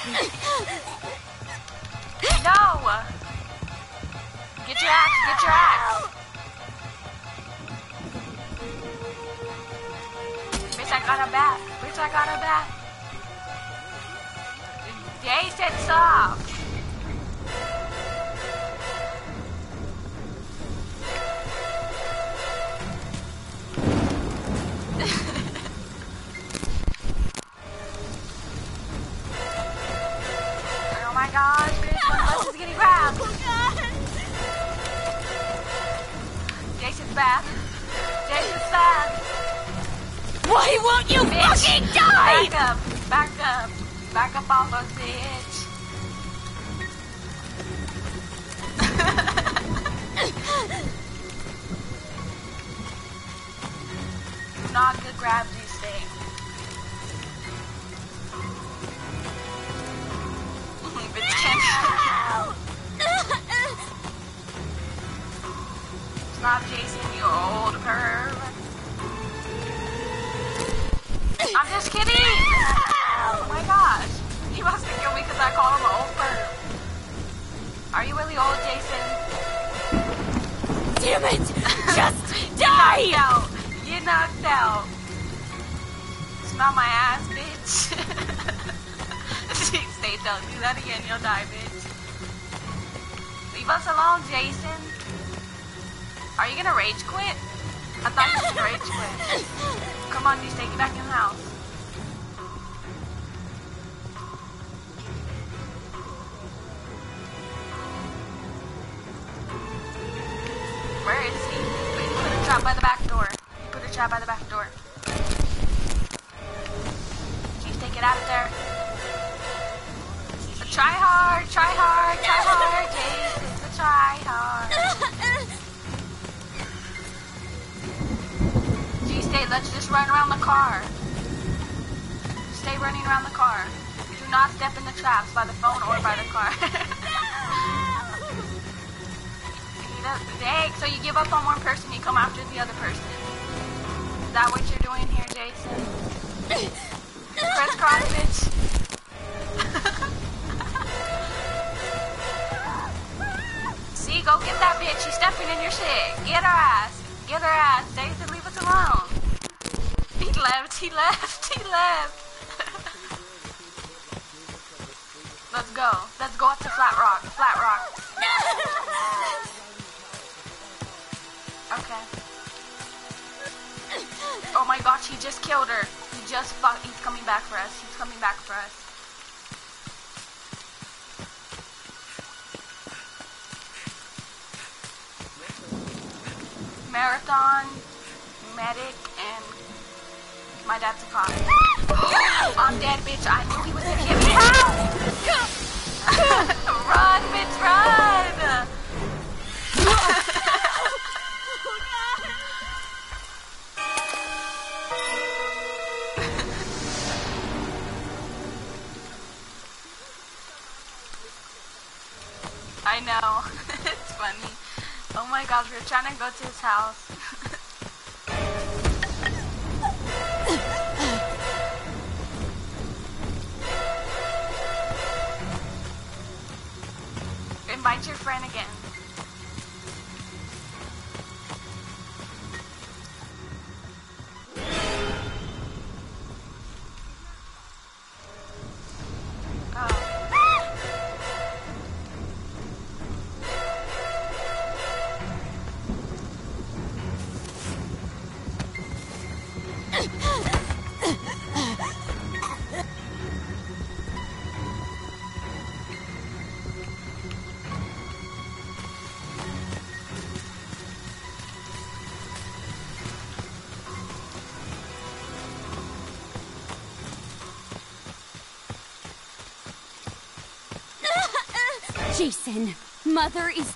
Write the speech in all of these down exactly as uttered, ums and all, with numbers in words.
No! Get your axe, get your axe! Bitch, I got a bat. Bitch, I got a bat. Jason, stop! Oh my gosh, bitch, one of us is getting grabbed. Jason's bad. Jason's bad. Why won't you bitch, fucking die? Back up, back up, back up off us, bitch. Do not good grab these things. Bitch can't. Stop chasing you, old perv. I'm just kidding! Oh my gosh. He wants to kill me because I call him an old perv. Are you really old, Jason? Damn it! Just die! You knocked out. You knocked out. Smell my ass, bitch. Stay, don't do that again, you'll die, bitch. Leave us alone, Jason. Are you gonna rage quit? I thought you should rage quit. Come on, just take it back in the house. Where is he? He put a trap by the back door. He put a trap by the back door. Just take it out of there. Try hard, try hard, try hard, Jason. Try hard. Stay, let's just run around the car. Stay running around the car. Do not step in the traps by the phone or by the car. Dang, so you give up on one person, you come after the other person. Is that what you're doing here, Jason? Crisscross, bitch. See, go get that bitch. She's stepping in your shit. Get her ass. Get her ass. Jason, leave us alone. He left, he left, he left. Let's go. Let's go up to Flat Rock. Flat Rock. Okay. Oh my gosh, he just killed her. He just fuck. He's coming back for us. He's coming back for us. Marathon, medic, and my dad's a cop. I'm dead, bitch. I knew he was gonna get me. Run, bitch, run! I know. It's funny. Oh my gosh, we're trying to go to his house. Invite your friend again. Jason, Mother is...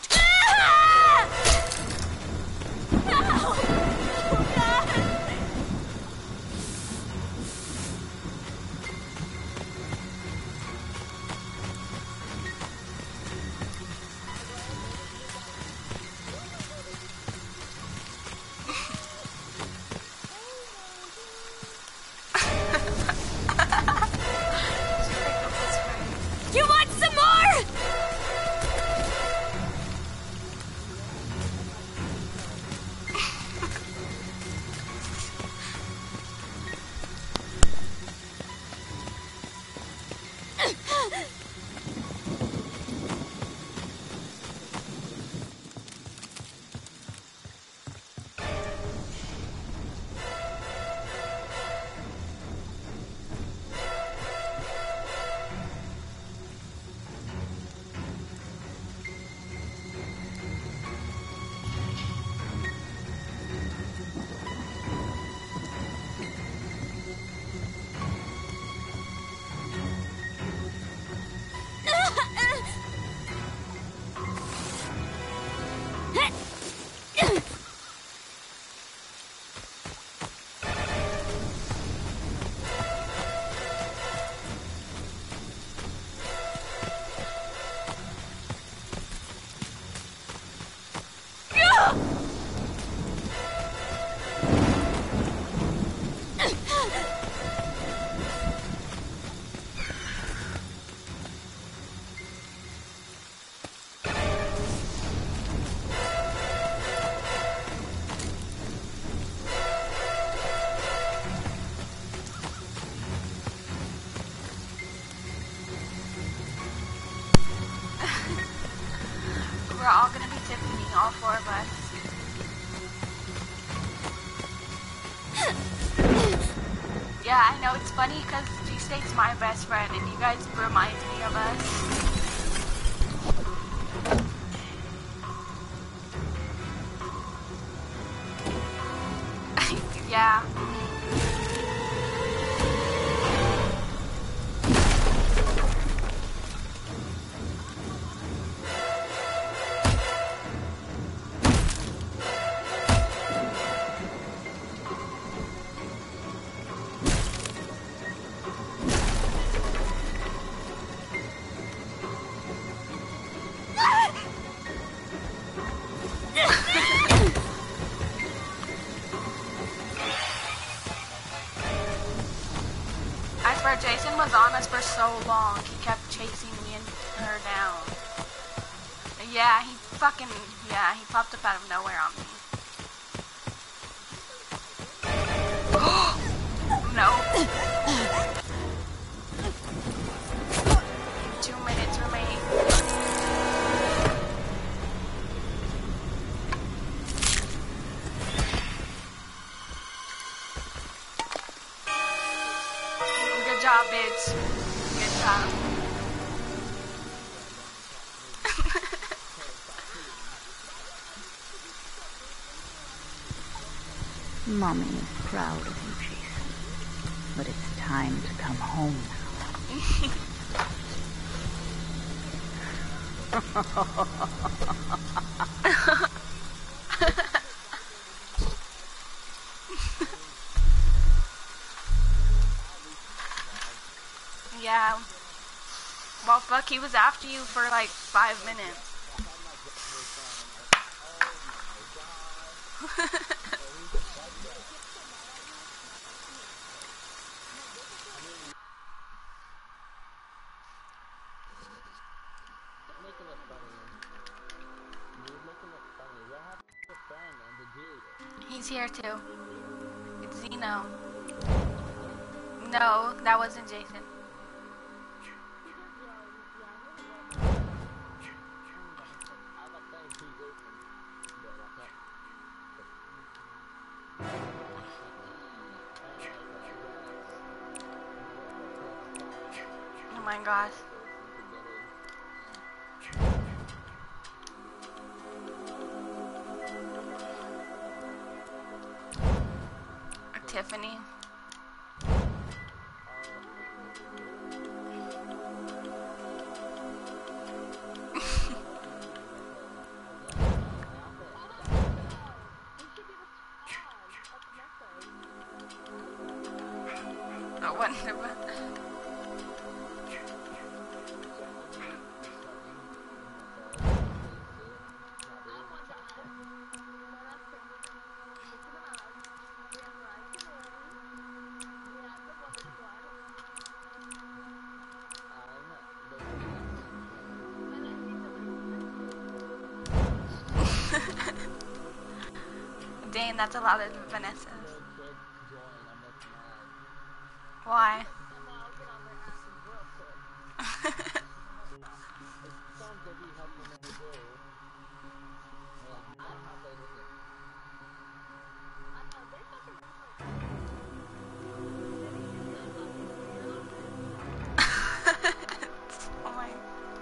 we're all gonna be Tiffany, all four of us. Yeah, I know, it's funny because G-State's my best friend and you guys remind me of us. Yeah. Jason was on us for so long, he kept chasing me and her down. Yeah, he fucking, yeah, he popped up out of nowhere on me. No. Two minutes remain. Good job, bitch. Good job. Mommy is proud of you, Jason. But it's time to come home now. Yeah. Well, fuck, he was after you for like five minutes. He's here too. It's Zeno. No, that wasn't Jason. Oh my gosh. Tiffany. I wonder about that. Dang, that's a lot of Vanessas. Why? Oh my.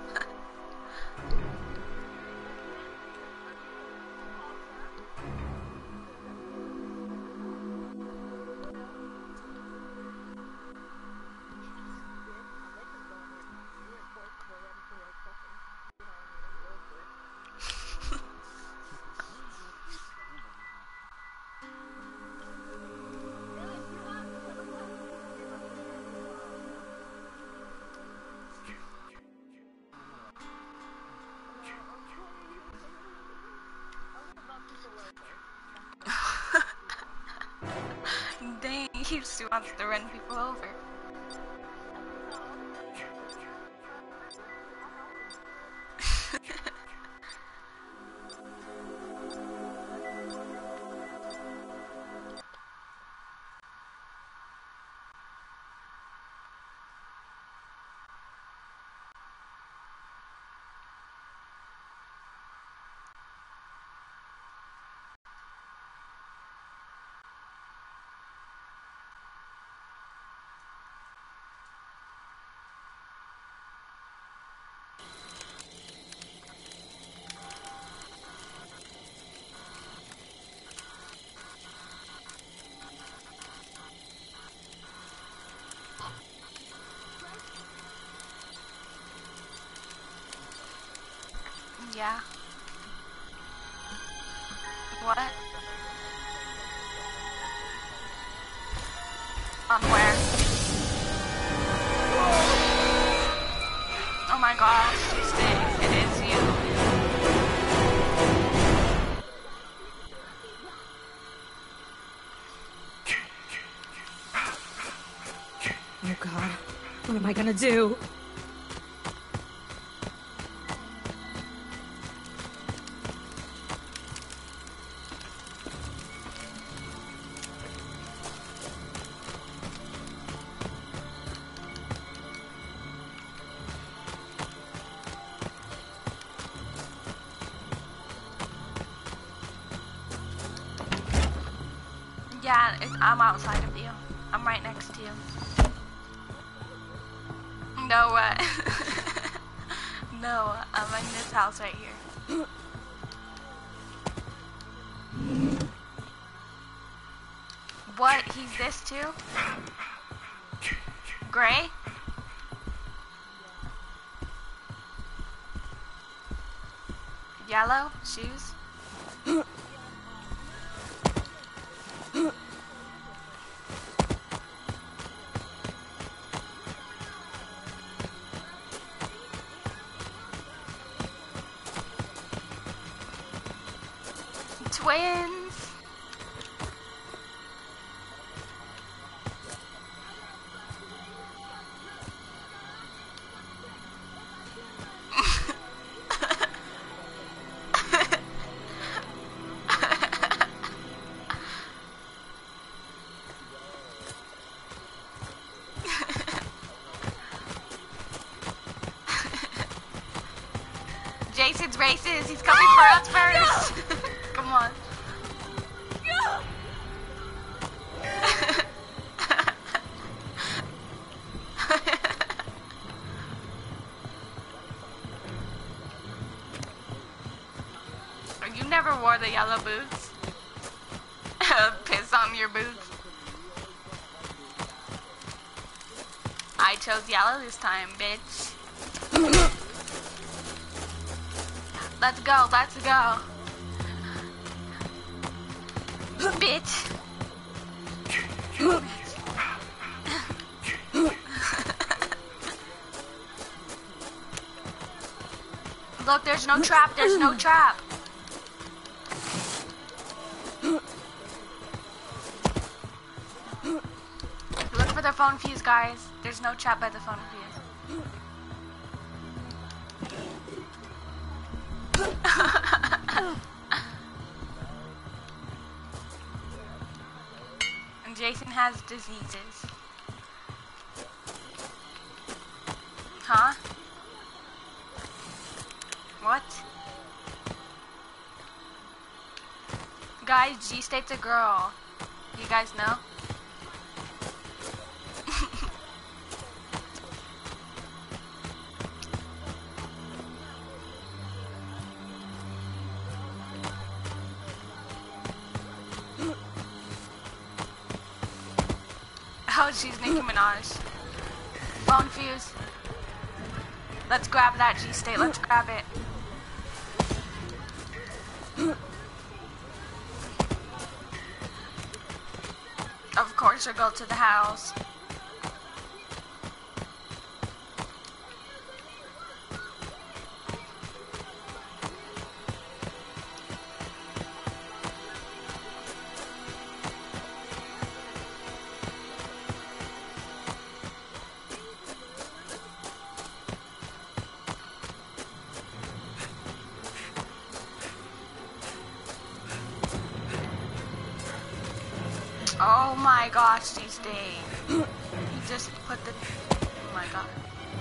Dang, he just wants to run people over. Yeah. What? On where? Oh my gosh, it's it, it is you. Oh god, what am I gonna do? Yeah, it's, I'm outside of you. I'm right next to you. No, uh, no, I'm in this house right here. What? He's this too? Gray? Yellow? Shoes? Twins. Jason's racist. He's coming for us first. No! Come on. You never wore the yellow boots. Piss on your boots. I chose yellow this time, bitch. Let's go, let's go. Bitch. Look, there's no trap, there's no trap. Look for the phone fuse, guys. There's no trap by the phone fuse. And Jason has diseases. Huh? What? Guys, G-State's a girl. You guys know? Oh, she's Nicki Minaj. Phone fuse. Let's grab that G-State. Let's grab it. Of course, we'll go to the house. Oh my gosh, these days. He just put the... Oh my god.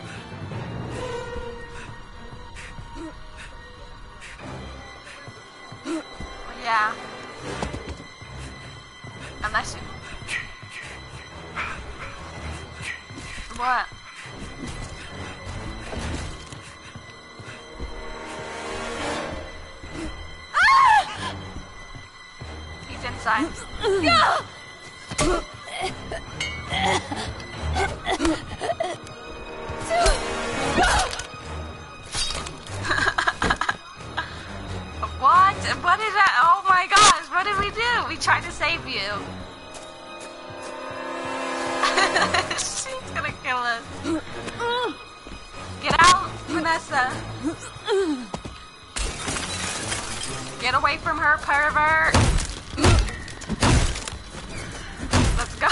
Yeah. Unless you... What? Ah! He's inside. No! Get out, Vanessa. Get away from her, pervert. Let's go.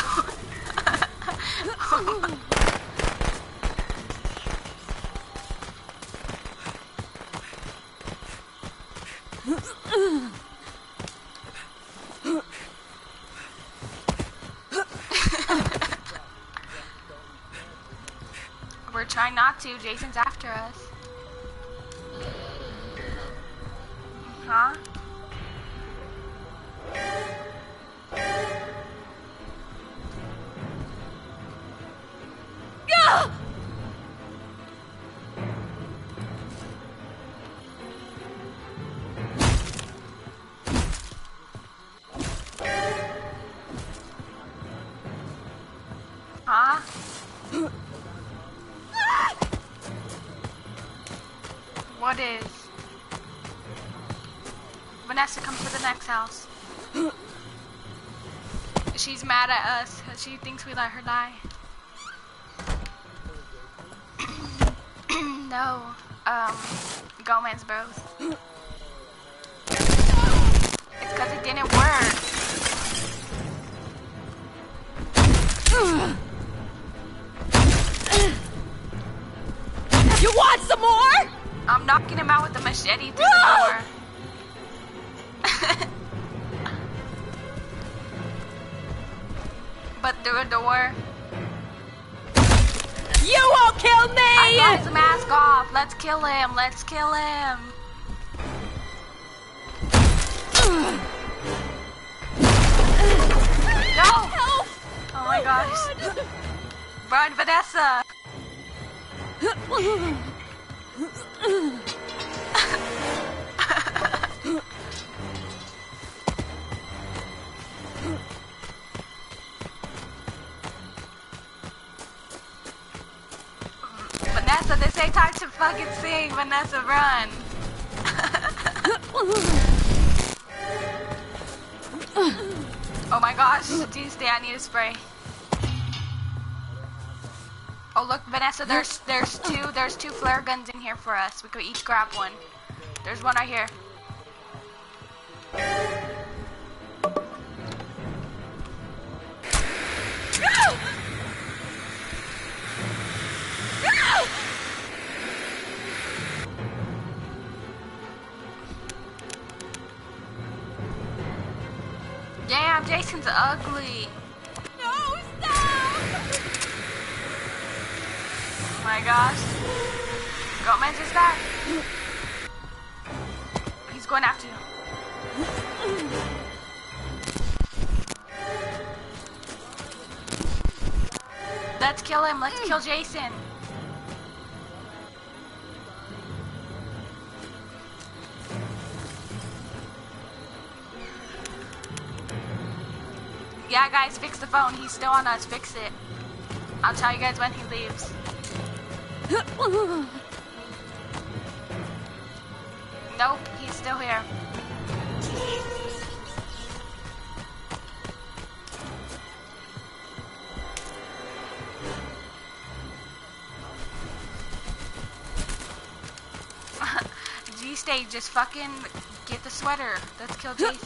We're trying not to. Jason's after us. Huh? Huh? What is? Vanessa, come to the next house. She's mad at us. She thinks we let her die. No. Um, Gomez bros. It's because it didn't work. You want some more? I'm knocking him out with the machete through the door. But through a door. You won't kill me! I got his mask off. Let's kill him. Let's kill him. No! Help! Oh my gosh. Run, Vanessa. Vanessa, this ain't time to fucking sing. Vanessa, run. Oh my gosh, Tuesday, I need a spray. Oh look, Vanessa, there's there's two there's two flare guns in here for us. We could each grab one. There's one right here. Damn, Jason's ugly. No, stop! Oh my gosh. Gomez is back. He's going after you. Let's kill him. Let's kill Jason. Yeah, guys, fix the phone. He's still on us. Fix it. I'll tell you guys when he leaves. Nope, he's still here. G-Stay, just fucking get the sweater. Let's kill Jason.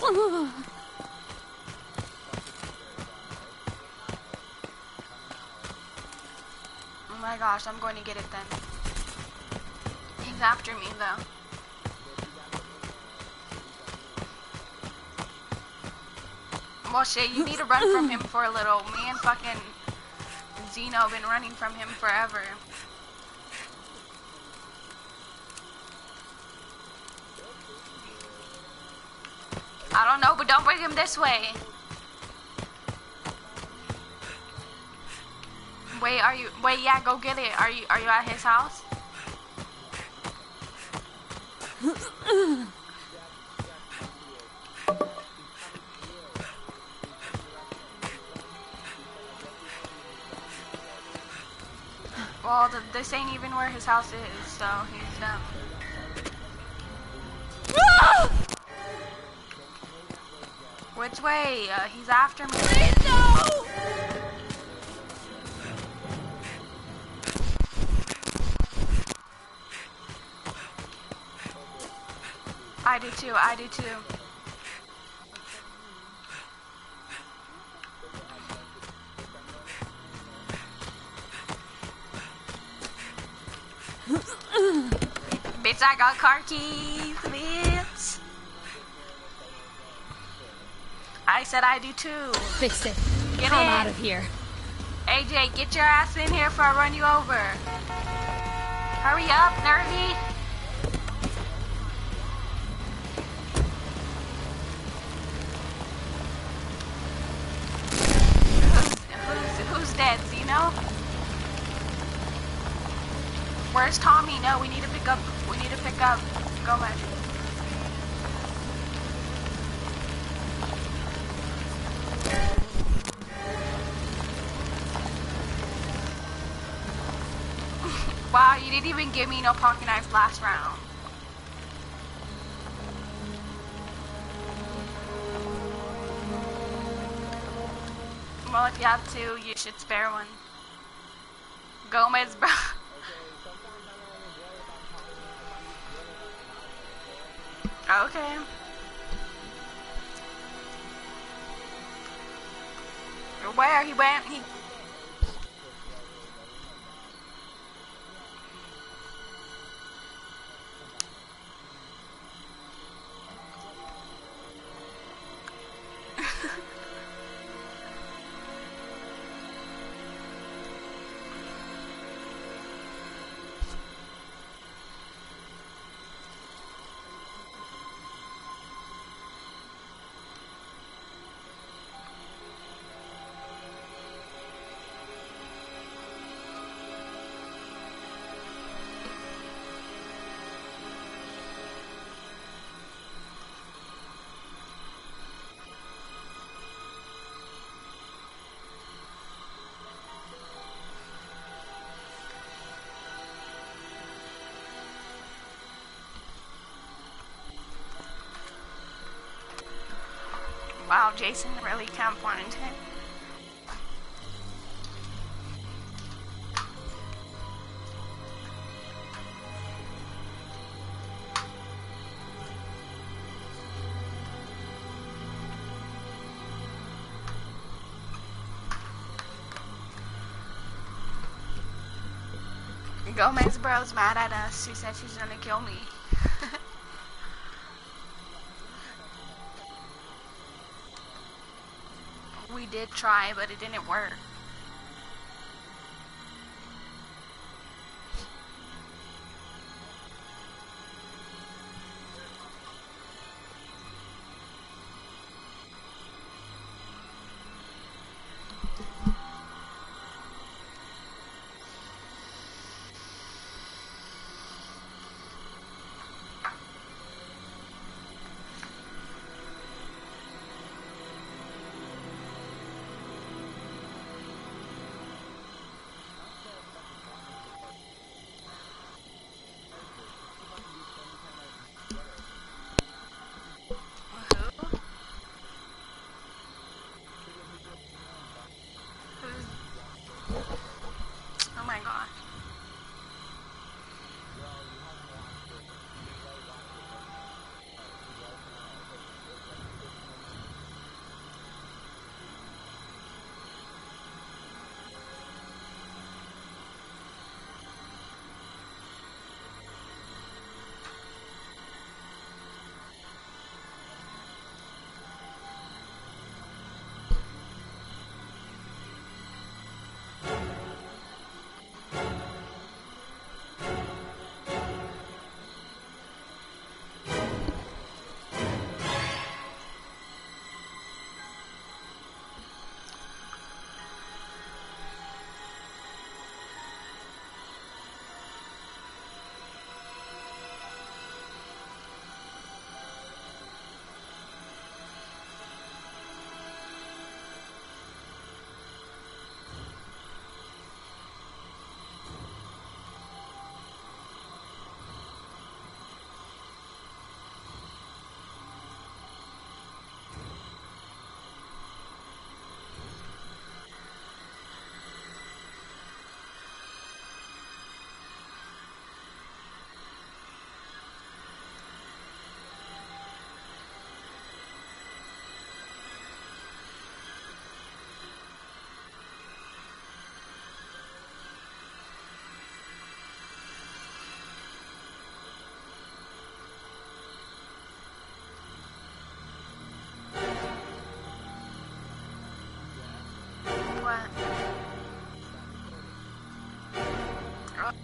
Oh my gosh, I'm going to get it then. He's after me though. Well shit, you need to run from him for a little. Me and fucking Zeno been running from him forever. I don't know, but don't bring him this way. Wait, are you, wait, yeah, go get it. Are you, are you at his house? Well, the, this ain't even where his house is, so he's dumb. Which way? Uh, he's after me. Please, no! I do too, I do too. Bitch, I got car keys, bitch. I said I do too. Fix it. Get Come in. out of here. A J, get your ass in here before I run you over. Hurry up, nerdy. Who's, who's, who's dead, Zeno? Where's Tommy? No, we need to pick up, we need to pick up Gomez. Wow, you didn't even give me no pocket knife last round. Well, if you have to, you should spare one. Gomez, bro. Okay. Where he went, he... Wow, Jason really can't point into it. Gomez bro's mad at us. She said she's gonna kill me. We did try, but it didn't work.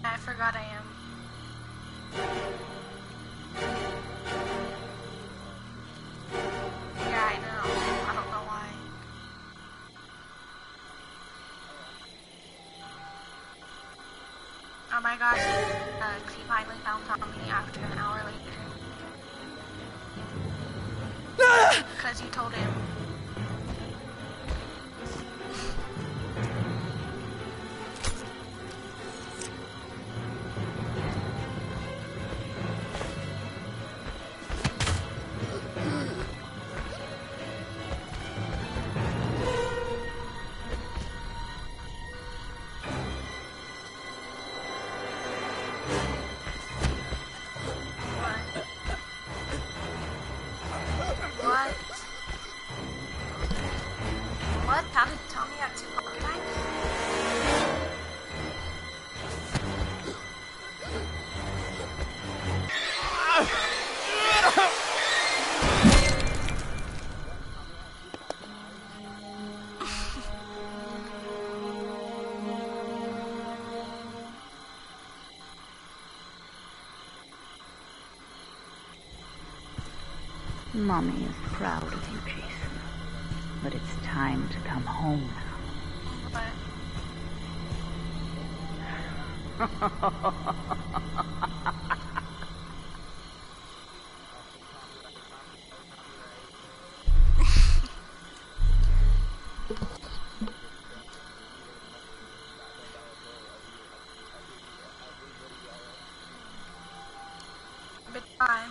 I forgot I am. Yeah, I know. I don't know why. Oh my gosh, uh, he finally found Tommy after an hour later. Because you told him. What? What? How did Tommy have two heart attacks? Mommy is proud of you, Jason. But it's time to come home now. But bye.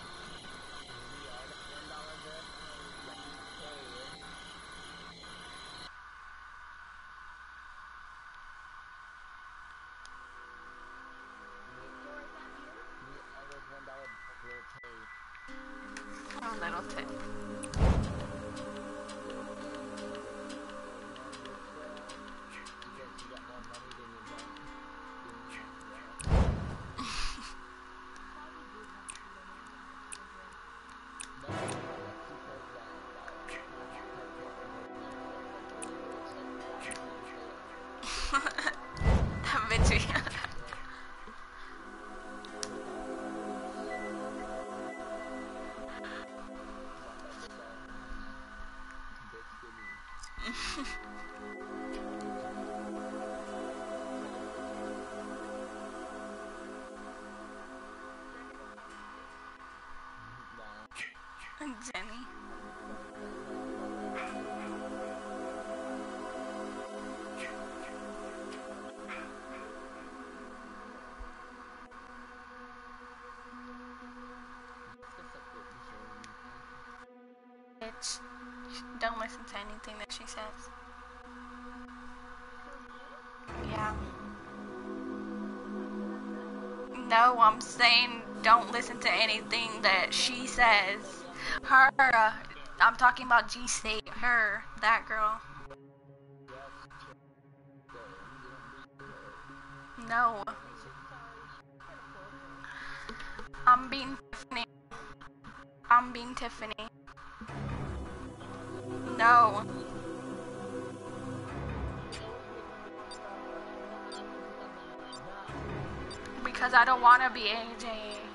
Oh, little tip. That bitch. Jenny. Bitch. Don't listen to anything that she says. Yeah. No, I'm saying don't listen to anything that she says. Her, uh, I'm talking about G-State. Her, that girl. No. I'm being Tiffany. I'm being Tiffany. No. Because I don't want to be A J.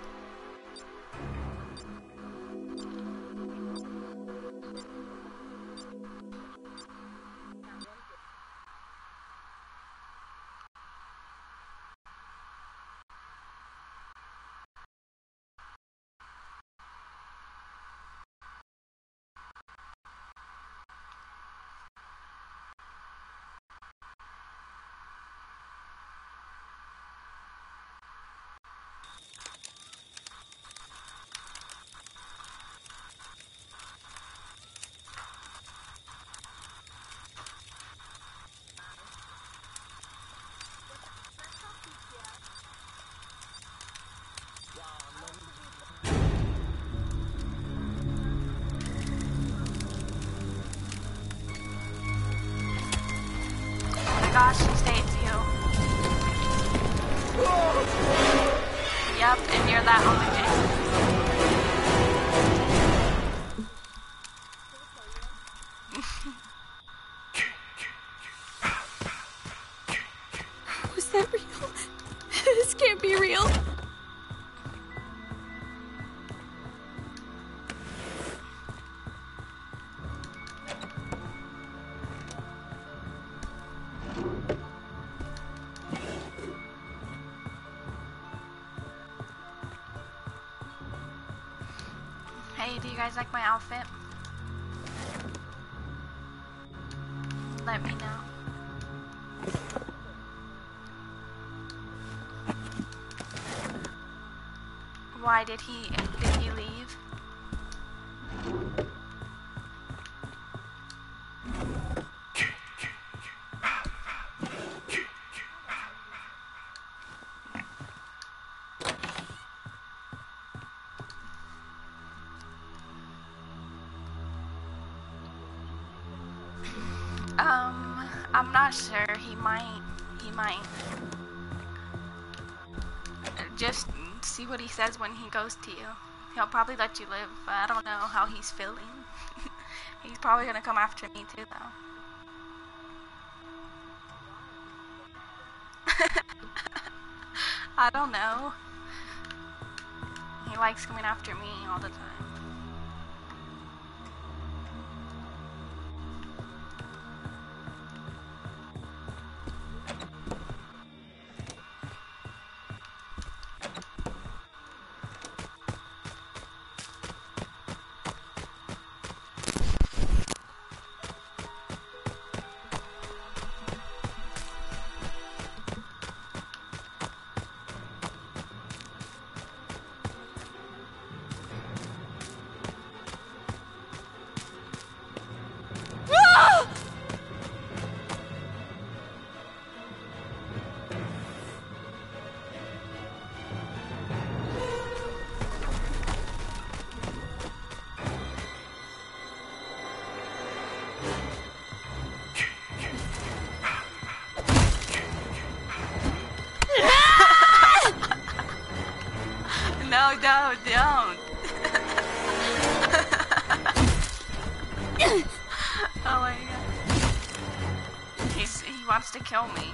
Gosh, she stayed you. Yep, and you're that only Jason. Was that real? This can't be real. Hey, do you guys like my outfit? Let me know. Why did he did he leave? Um, I'm not sure. He might. He might. Just see what he says when he goes to you. He'll probably let you live, but I don't know how he's feeling. He's probably gonna come after me too, though. I don't know. He likes coming after me all the time. No, no, don't. Oh my god. He's, he wants to kill me.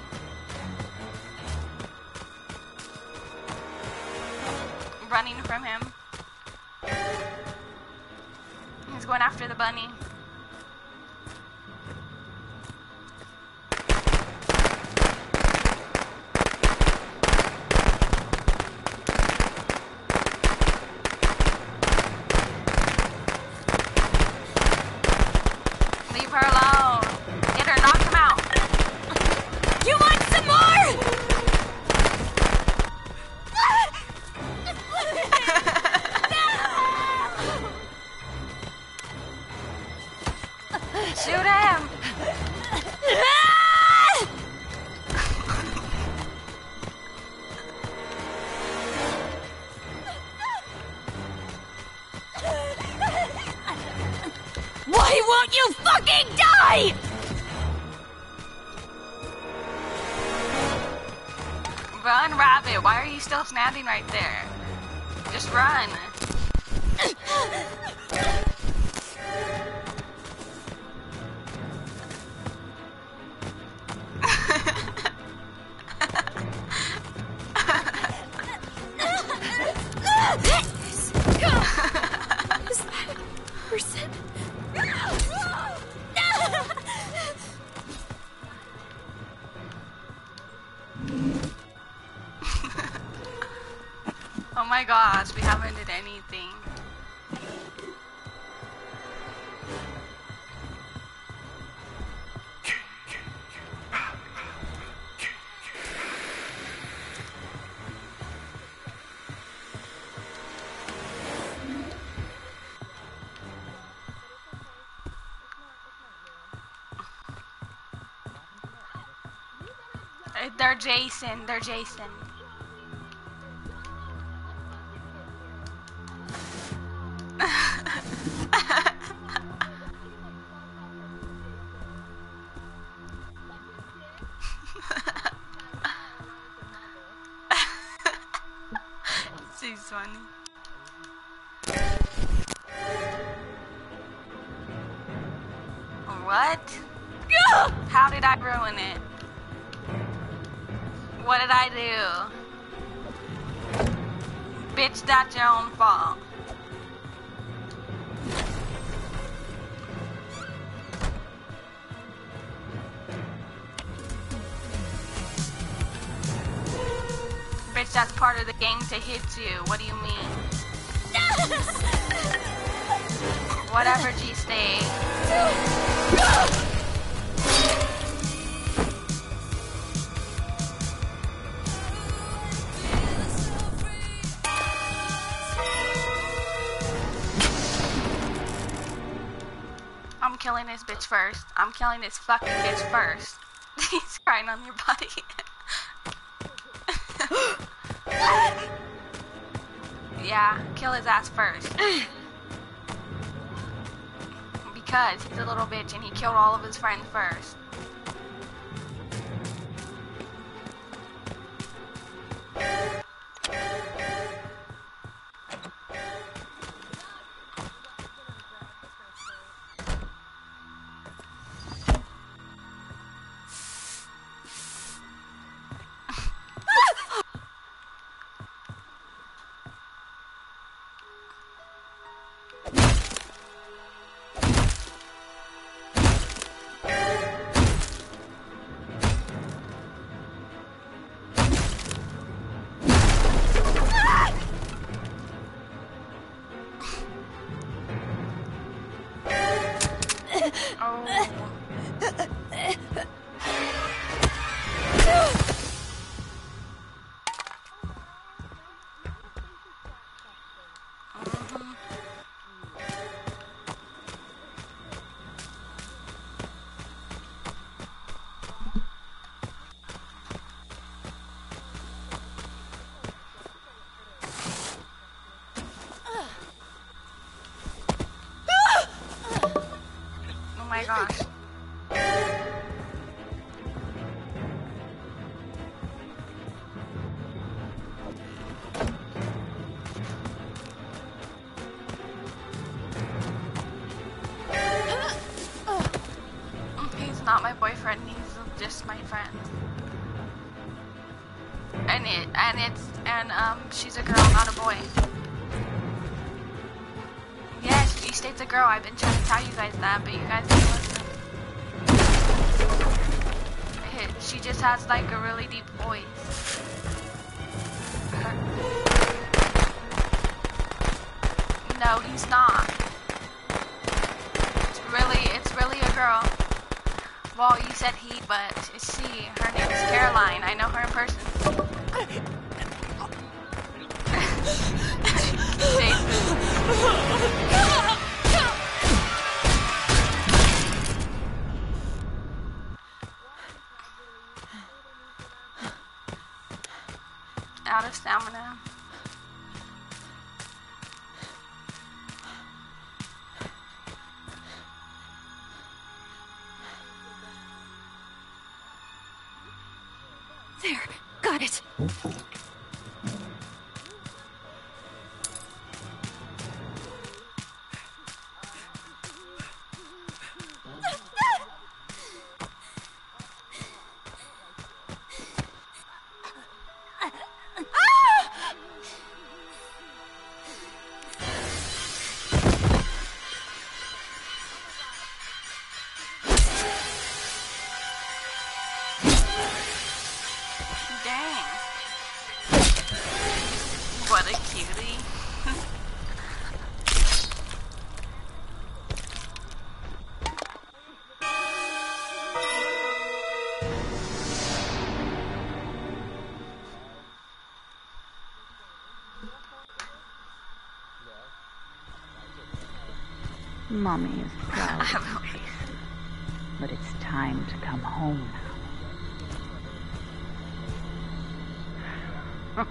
Running from him. He's going after the bunny. Leave her alone. Get her, knock him out. You want some more? Shoot him. Why won't you fucking die? Run, Rabbit. Why are you still standing right there? Just run. Is that a person? Oh my gosh, we haven't did anything. Uh, They're Jason, they're Jason. She's funny. What? How did I ruin it? What did I do? Bitch, that's your own fault. Bitch, that's part of the game to hit you. What do you mean? Whatever, G-Stay. I'm killing this bitch first. I'm killing this fucking bitch first. He's crying on your body. Yeah, kill his ass first. Because he's a little bitch and he killed all of his friends first. Oh my gosh. He's not my boyfriend, he's just my friend. And it and it's and um she's a girl, not a boy. Yes, she states a girl. I've been trying to tell you guys that, but you guys don't listen. She just has like a really deep voice. No, he's not. It's really, it's really a girl. Well, you said he, but it's she. Her name is Caroline. I know her in person. Out of stamina. There, got it. Mommy is proud of you, Jason. But it's time to come home now.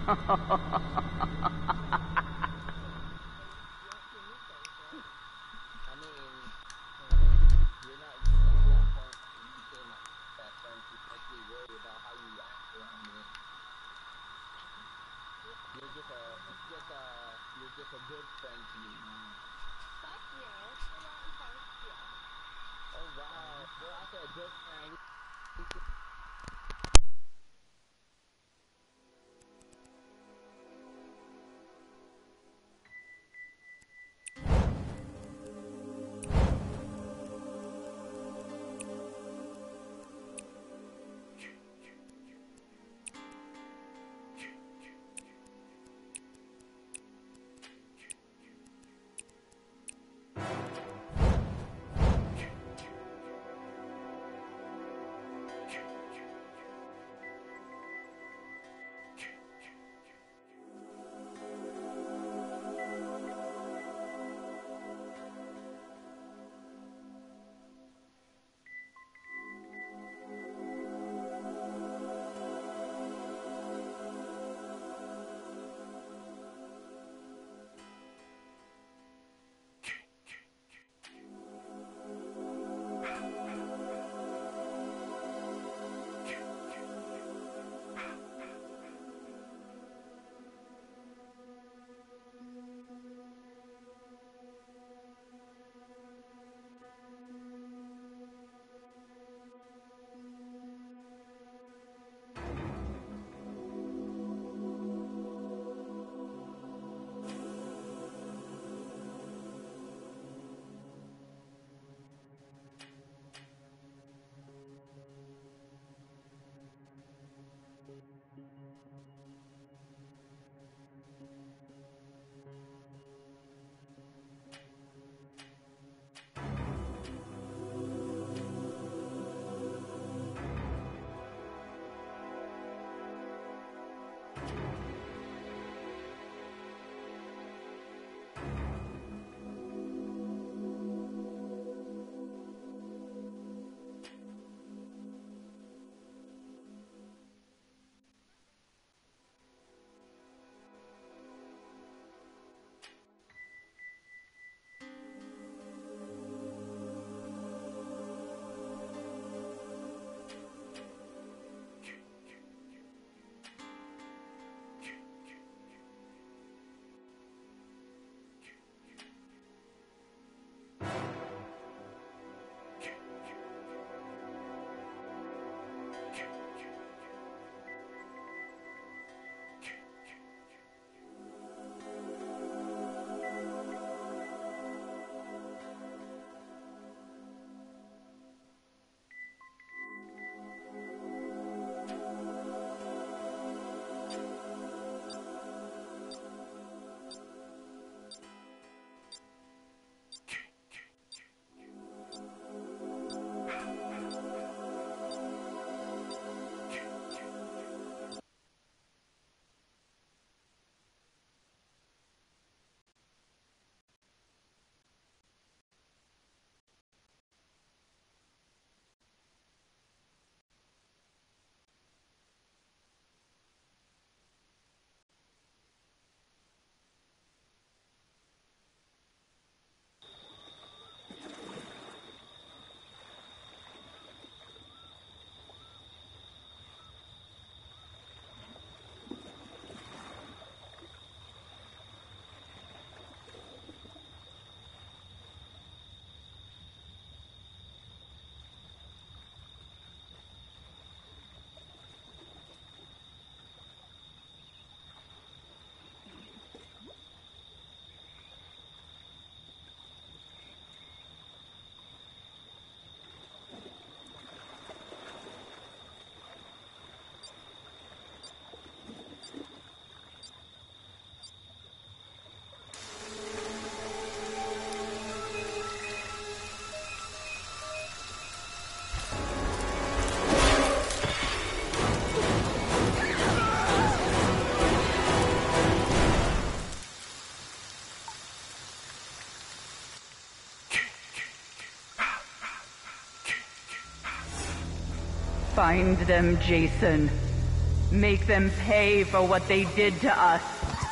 Find them, Jason. Make them pay for what they did to us.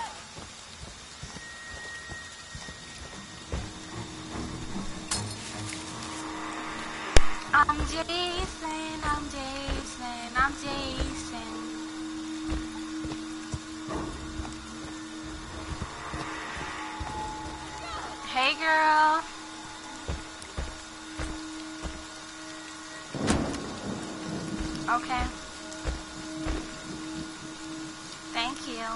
I'm Jason, I'm Jason, I'm Jason. Hey girl. Okay. Thank you.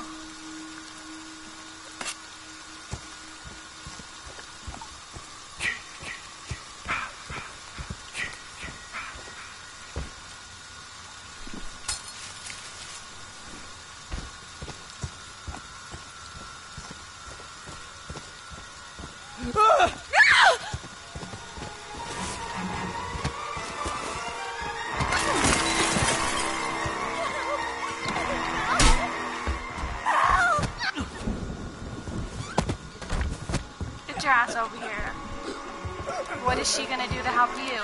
Get your ass over here. What is she gonna do to help you?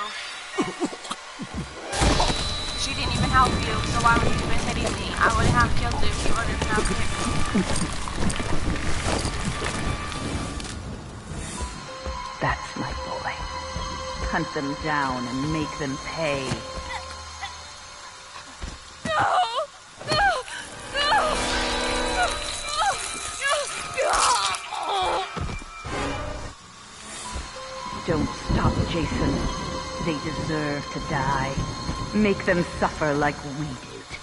She didn't even help you, so why were you even hitting me? I would have killed her if you wouldn't have hit me. That's my boy. Hunt them down and make them pay. Don't stop, Jason. They deserve to die. Make them suffer like we did.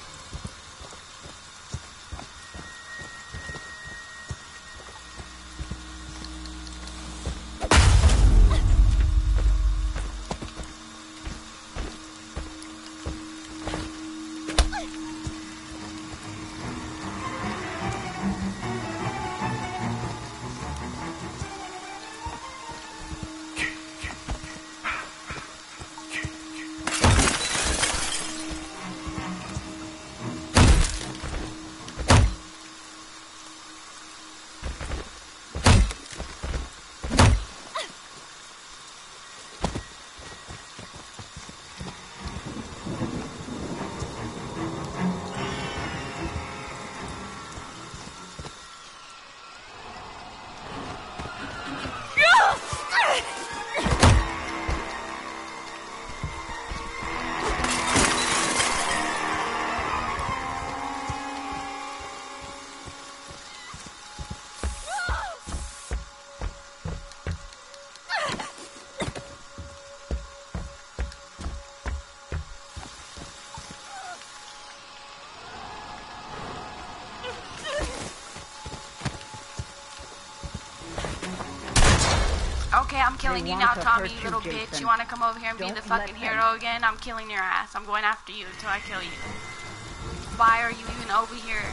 Okay, I'm killing They you want now, to Tommy, hurt you you, little Jason. bitch. You wanna come over here and Don't be the let fucking them. hero again? I'm killing your ass. I'm going after you until I kill you. Why are you even over here?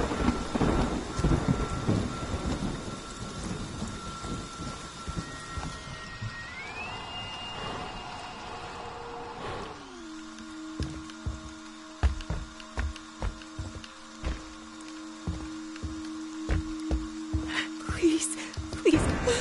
Please, please.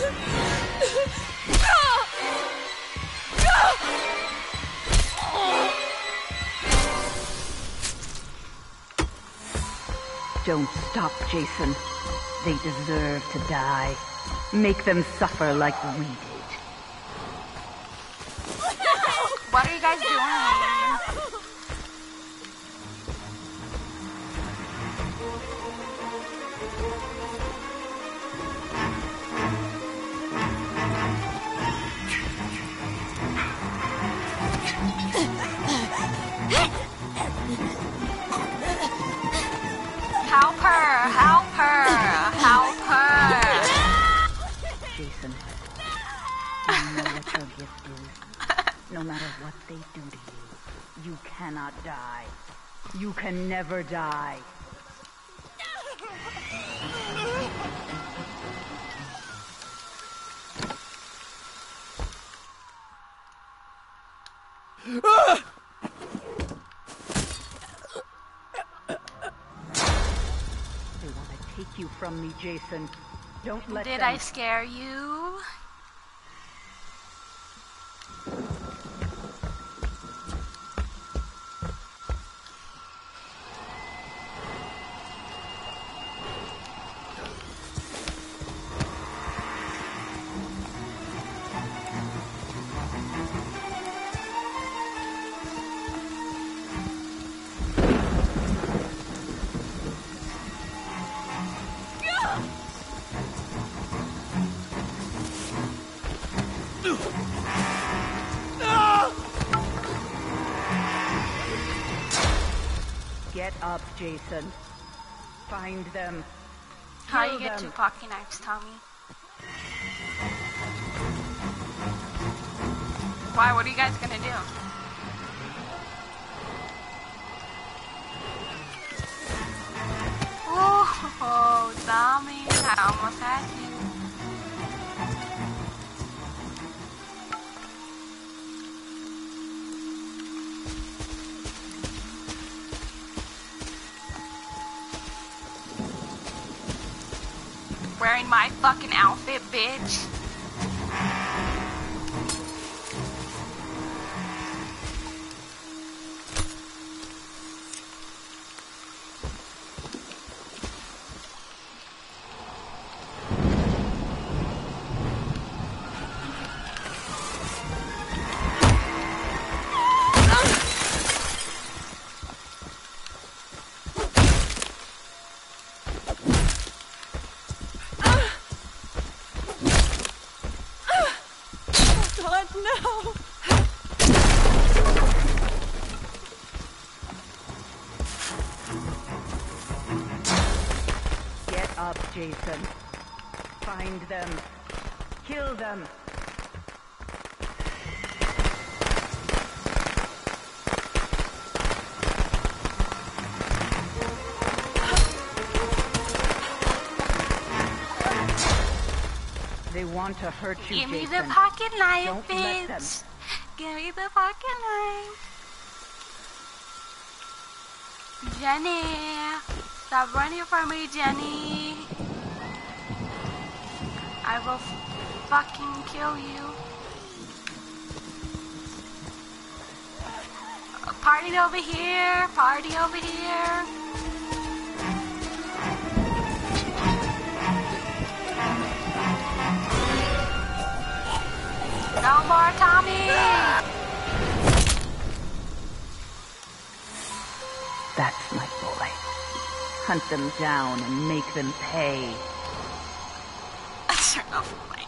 Don't stop, Jason. They deserve to die. Make them suffer like we did. What are you guys doing? Help her! Help her! Help her! Jason, you know what your gift is. No matter what they do to you, you cannot die. You can never die. They want to take you from me, Jason. Don't let Did them. I scare you? Get up, Jason. Find them. How Kill you get them. two pocket knives, Tommy? Why? What are you guys gonna do? Oh, Tommy, I almost had you. Wearing my fucking outfit, bitch. Jason. Find them. Kill them. They want to hurt you, Give me Jason. the pocket knife, Don't let them. bitch. Give me the pocket knife. Jenny. Stop running from me, Jenny. I will fucking kill you. Party over here. Party over here. No more Tommy. That's my boy. Hunt them down and make them pay. Turn off the light.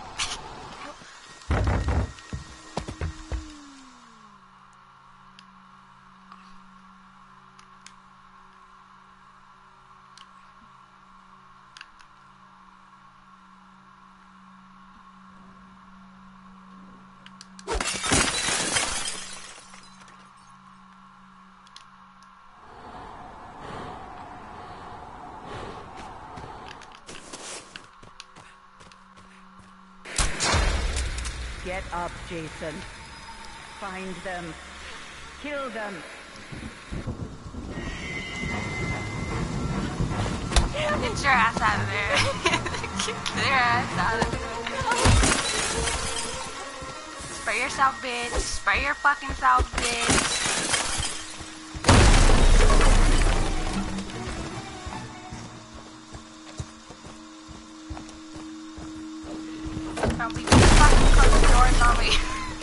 Get up, Jason. Find them. Kill them. Get your ass out of there. Get your ass out of there. Spray yourself, bitch. Spray your fucking self, bitch. Don't be fucking closing doors on me.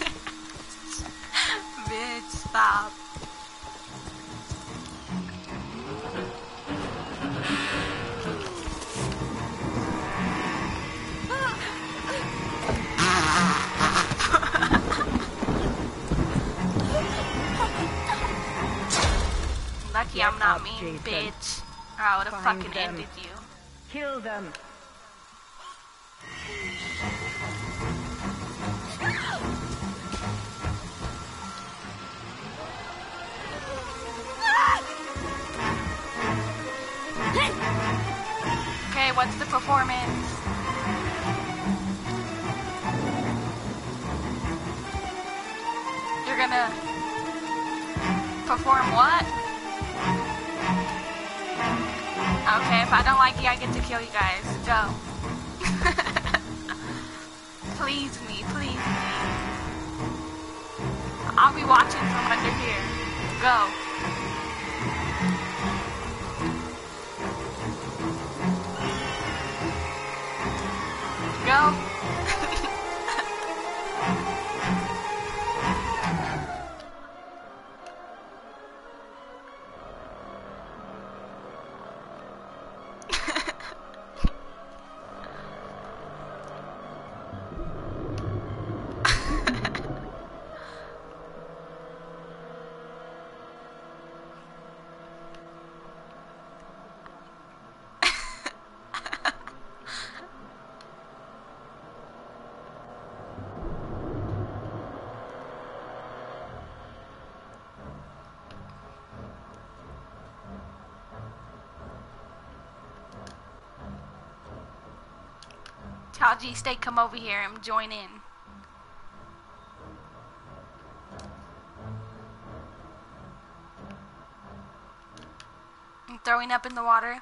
Bitch, stop. Lucky Get I'm not up, mean, Jason. bitch. Or I would have Find fucking them. ended you. Kill them. Okay, what's the performance? You're gonna perform what? Okay, if I don't like you, I get to kill you guys. Go. Please me, please me. I'll be watching from under here. Go. Go. Tell G-State come over here and join in. I'm throwing up in the water.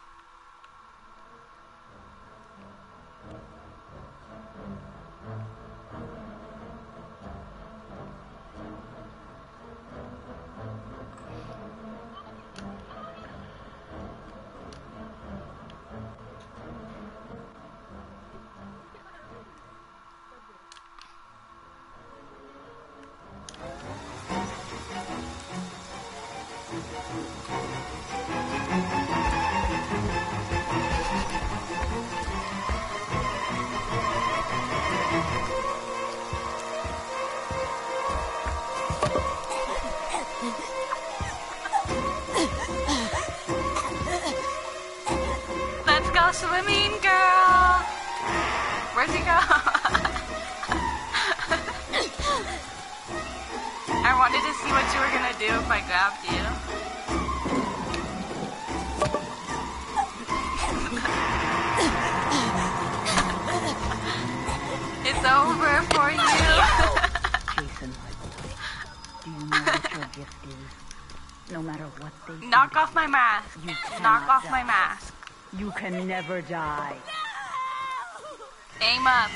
Let's go swimming, girl. Where'd you go? I wanted to see what you were gonna do if I grabbed you. It's over for you. Jason, do you know what your gift is? No matter what they Knock do, off my mask. you Knock cannot off die. my mask. You can never die. Aim up.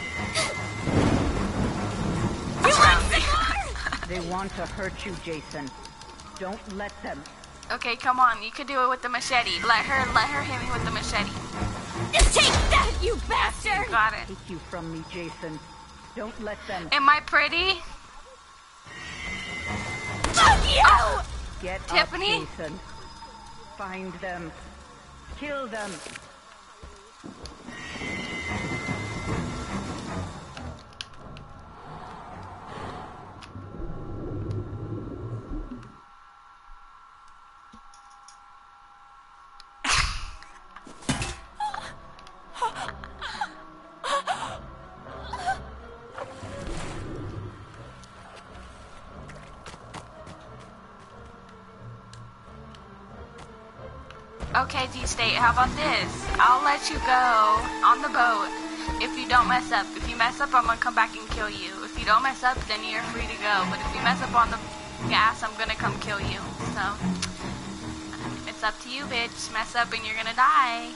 They want to hurt you, Jason. Don't let them. Okay, come on. You could do it with the machete. Let her, let her hit me with the machete. Just take that, you bastard! Got it. Take you from me, Jason. Don't let them. Am I pretty? Fuck you! Get Tiffany? up, Jason. Find them. Kill them. Okay, G-State, how about this? I'll let you go on the boat if you don't mess up. If you mess up, I'm gonna come back and kill you. If you don't mess up, then you're free to go. But if you mess up on the gas, I'm gonna come kill you. So, it's up to you, bitch. Mess up and you're gonna die.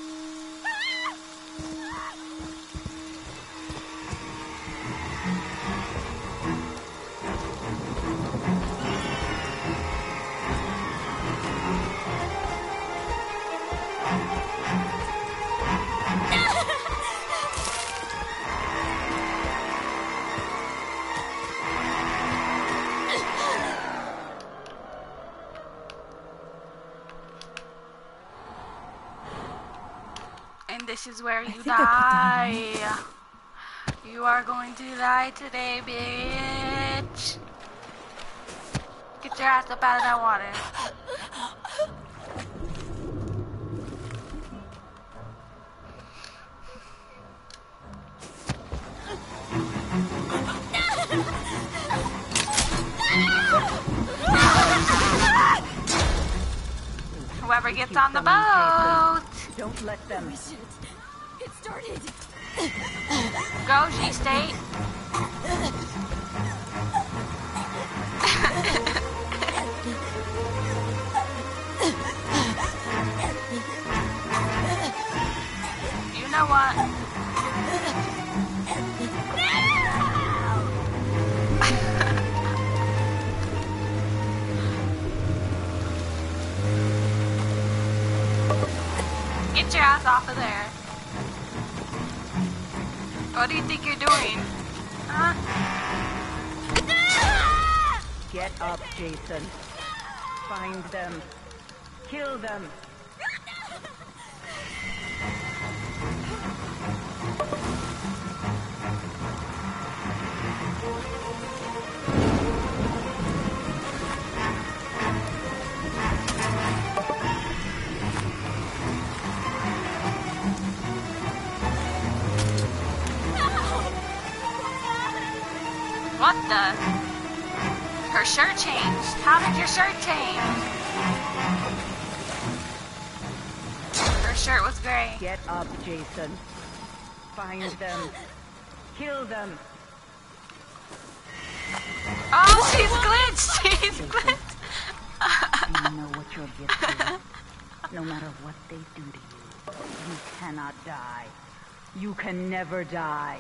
And this is where you die. You are going to die today, bitch. Get your ass up out of that water. Whoever gets on the boat. Don't let them. It started. Go, G-State. You know what? Get your ass off of there. What do you think you're doing? Huh? Get up, Jason. Find them. Kill them. What the? Her shirt changed. How did your shirt change? Her shirt was gray. Get up, Jason. Find them. Kill them. Oh, she's glitched. She's glitched. You know what your gift is. No matter what they do to you, you cannot die. You can never die.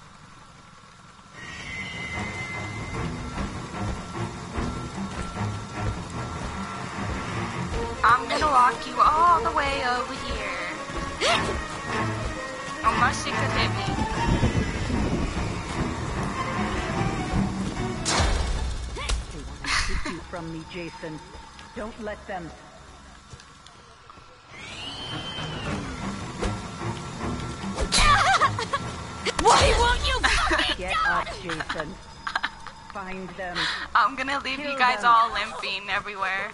I'm gonna walk you all the way over here. Unless she could hit me. They want to keep you from me, Jason. Don't let them. Why won't you fucking Get up, Jason. Find them. I'm gonna leave Kill you guys them. all limping everywhere.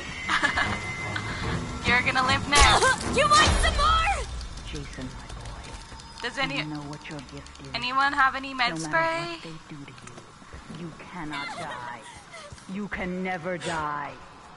You're gonna limp next. You want some more? Jason, my boy. Does You any know what your gift is. anyone have any med No spray? matter what they do to you, you cannot die. You can never die.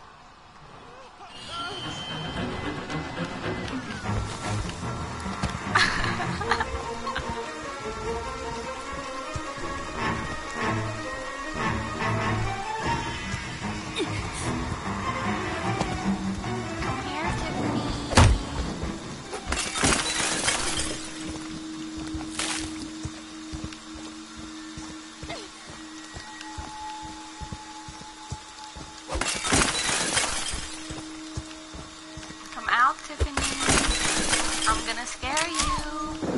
Come here, Tiffany. Come out, Tiffany. I'm gonna scare you.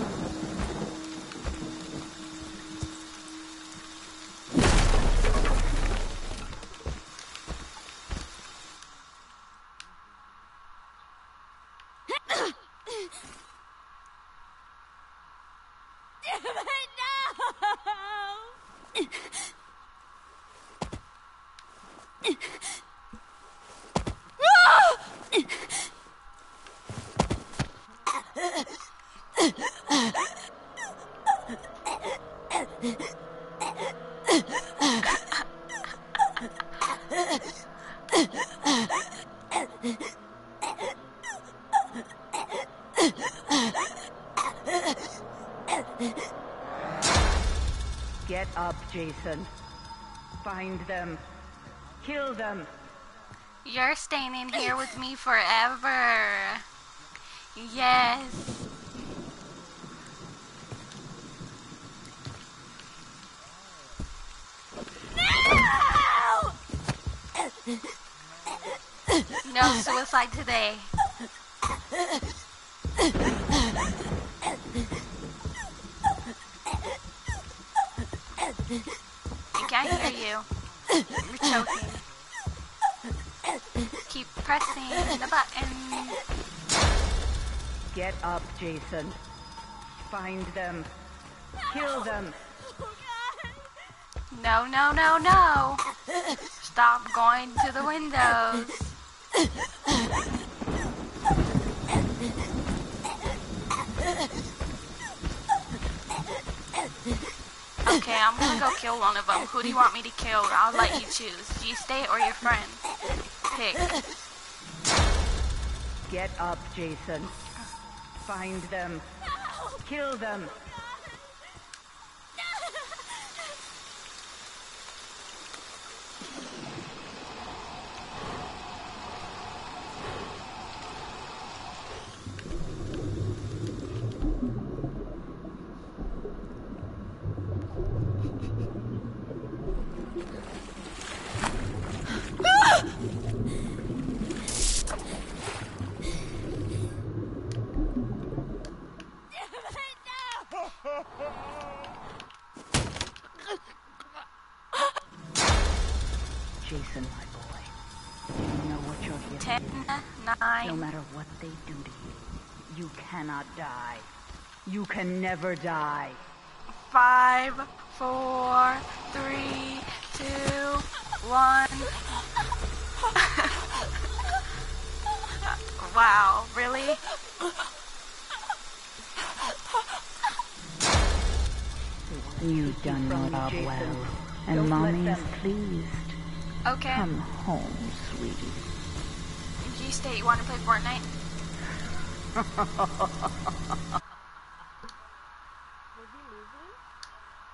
Get up, Jason. Find them. Kill them. You're staying in here with me forever. Yes. No suicide today. I can't hear you. You're choking. Keep pressing the button. Get up, Jason. Find them. Kill them. No, no, no, no. Stop going to the windows. Okay, I'm gonna go kill one of them. Who do you want me to kill? I'll let you choose. G-State or your friend? Pick. Get up, Jason. Find them. Kill them. Jason, my boy. You know what you're given. Ten, No nine. matter what they do to you, you cannot die. You can never die. Five, four, three, two, one. Wow, really? You've done your job well, and Mommy is pleased. Okay. Come home, sweetie. G-State, you want to play Fortnite?